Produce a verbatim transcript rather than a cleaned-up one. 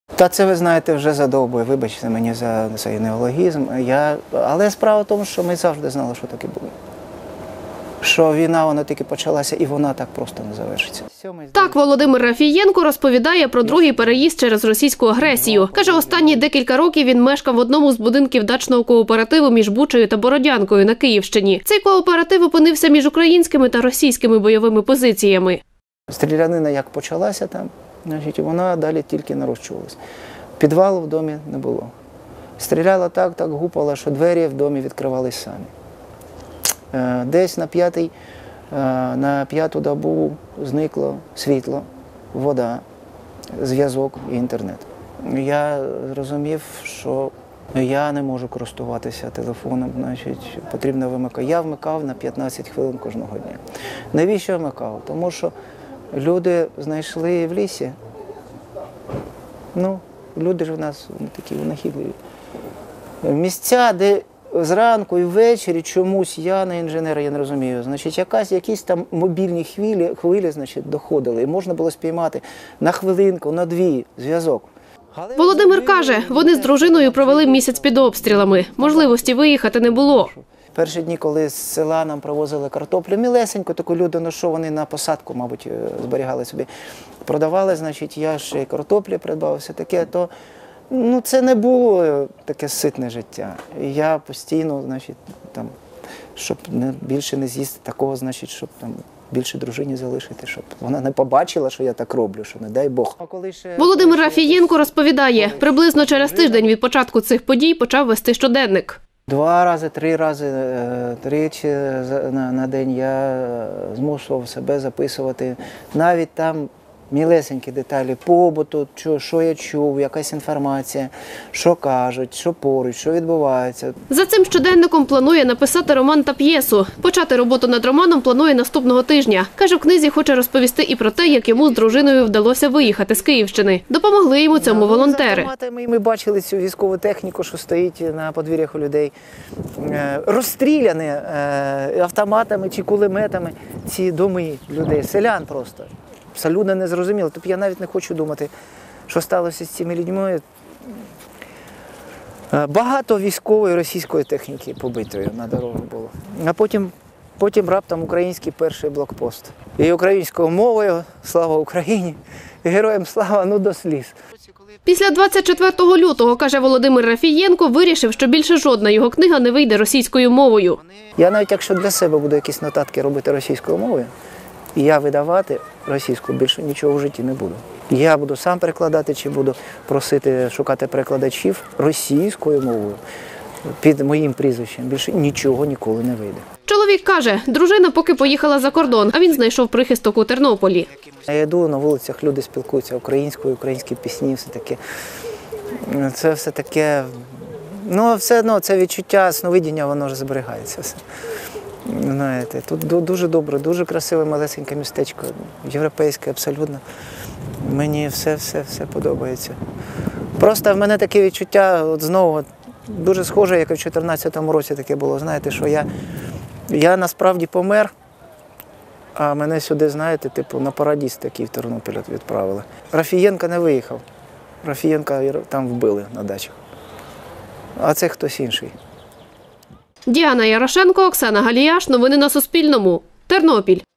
Та це, ви знаєте, вже задовбує, вибачте мені за цей неологізм. Я... Але справа в тому, що ми завжди знали, що таке буде. Що війна, вона тільки почалася, і вона так просто не завершиться. Так Володимир Рафієнко розповідає про другий переїзд через російську агресію. Каже, останні декілька років він мешкав в одному з будинків дачного кооперативу між Бучею та Бородянкою на Київщині. Цей кооператив опинився між українськими та російськими бойовими позиціями. Стрілянина як почалася там, значить, вона далі тільки нарощувалась. Підвалу в домі не було. Стріляла так, так гупала, що двері в домі відкривались самі. Десь на п'ятий, на п'яту добу зникло світло, вода, зв'язок і інтернет. Я зрозумів, що я не можу користуватися телефоном, значить, потрібно вимикати. Я вмикав на п'ятнадцять хвилин кожного дня. Навіщо я вмикав? Тому що люди знайшли в лісі, ну, люди ж в нас такі винахідливі, місця, де зранку і ввечері чомусь, я не інженер, я не розумію, значить, якась, якісь там мобільні хвилі, хвилі, значить, доходили, і можна було спіймати на хвилинку, на дві зв'язок. Володимир каже, вони з дружиною провели місяць під обстрілами. Можливості виїхати не було. Перші дні, коли з села нам привозили картоплю, мілесенько, таку люди, ну що вони на посадку, мабуть, зберігали собі, продавали, значить, я ще й картоплі придбав, все таке, то ну, це не було таке ситне життя. І я постійно, значить, там, щоб не, більше не з'їсти такого, значить, щоб там більше дружині залишити, щоб вона не побачила, що я так роблю, що не дай Бог. Володимир Рафієнко розповідає, приблизно через тиждень від початку цих подій почав вести щоденник. Два рази, три рази, тричі на, на день я змушував себе записувати навіть там мілесенькі деталі побуту, що, що я чув, якась інформація, що кажуть, що поруч, що відбувається. За цим щоденником планує написати роман та п'єсу. Почати роботу над романом планує наступного тижня. Каже, в книзі хоче розповісти і про те, як йому з дружиною вдалося виїхати з Київщини. Допомогли йому цьому волонтери. Ми бачили цю військову техніку, що стоїть на подвір'ях у людей. Розстріляні автоматами чи кулеметами ці доми людей, селян просто. Абсолютно незрозуміло. Тобто я навіть не хочу думати, що сталося з цими людьми. Багато військової російської техніки побитої на дорогу було. А потім, потім раптом український перший блокпост. І українською мовою «Слава Україні!» і «Героям слава!» ну до сліз. Після двадцять четвертого лютого, каже Володимир Рафієнко, вирішив, що більше жодна його книга не вийде російською мовою. Я навіть якщо для себе буду якісь нотатки робити російською мовою, і я видавати російську, більше нічого в житті не буду. Я буду сам перекладати, чи буду просити шукати перекладачів російською мовою під моїм прізвищем. Більше нічого ніколи не вийде. Чоловік каже, дружина поки поїхала за кордон, а він знайшов прихисток у Тернополі. Я йду на вулицях, люди спілкуються українською, українські пісні, все таке. Це все таке, ну все одно це відчуття, сновидіння, воно ж зберігається все. Знаєте, тут дуже добре, дуже красиве малесеньке містечко, європейське абсолютно. Мені все-все-все подобається. Просто в мене таке відчуття, от знову, дуже схоже, як і в чотирнадцятому році таке було, знаєте, що я, я насправді помер, а мене сюди, знаєте, типу на парадіз такий в Тернопіль відправили. Рафієнко не виїхав, Рафієнка там вбили на дачах, а це хтось інший. Діана Ярошенко, Оксана Галіяш. Новини на Суспільному. Тернопіль.